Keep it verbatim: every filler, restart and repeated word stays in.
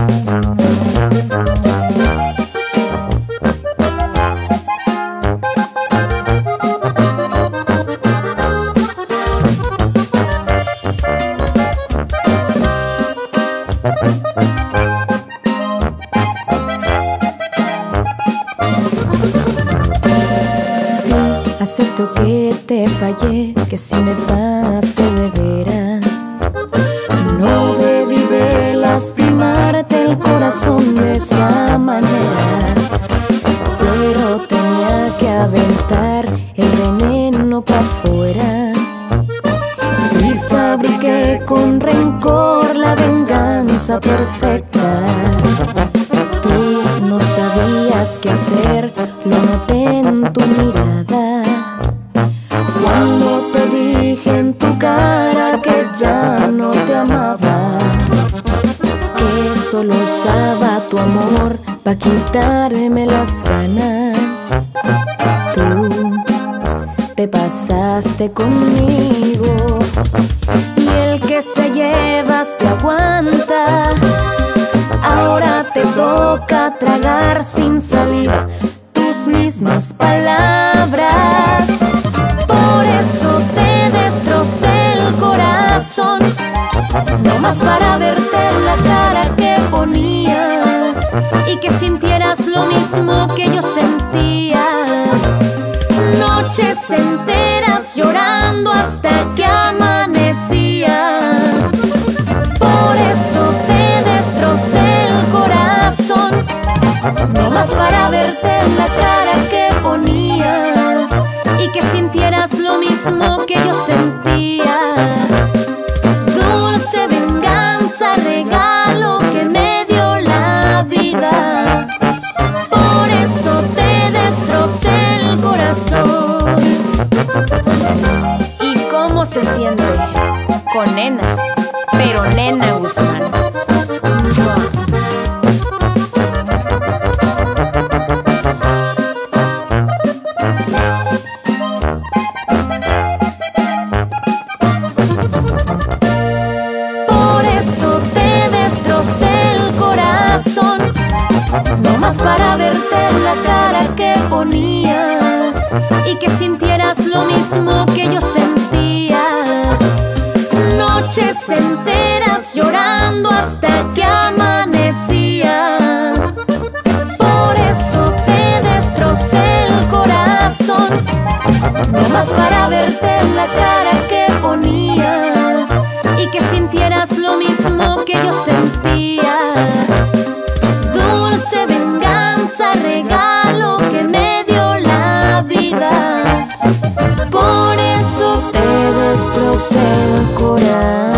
Sí, acepto que te fallé, que si me pasé de veras. No debí de lastimarte el corazón de esa manera, pero tenía que aventar el veneno pa' afuera. Y fabriqué con rencor la venganza perfecta. Tú no sabías qué hacer, lo noté en tu mirada. Cuando te dije en tu cara que ya no te amaba, que solo usaba tu amor pa' quitarme las ganas. Tú te pasaste conmigo, y el que se lleva se aguanta. Ahora te toca tragar sin saliva tus mismas palabras. Por eso te destrocé el corazón, no más para verte en la cara que ponías y que sintieras lo mismo que yo sentía. Noches enteras llorando hasta que amanecía. Por eso te destrocé el corazón, no más para verte en la cara que ponías y que sintieras lo mismo que yo sentía. Dulce venganza, regalo que me dio la vida. Por eso te destrocé el corazón. ¿Y cómo se siente? Con Nena, pero Nena Guzmán. Por eso te destrocé el corazón, no más para verte en la cara que ponías y que sintieras lo mismo que yo sentía. Noches enteras llorando hasta que amanecía. Por eso te destrocé el corazón, no más para verte en la cara que ponías y que sintieras lo mismo que yo sentía. Dulce venganza, regalo que me dio la vida. Por eso te destrocé el corazón.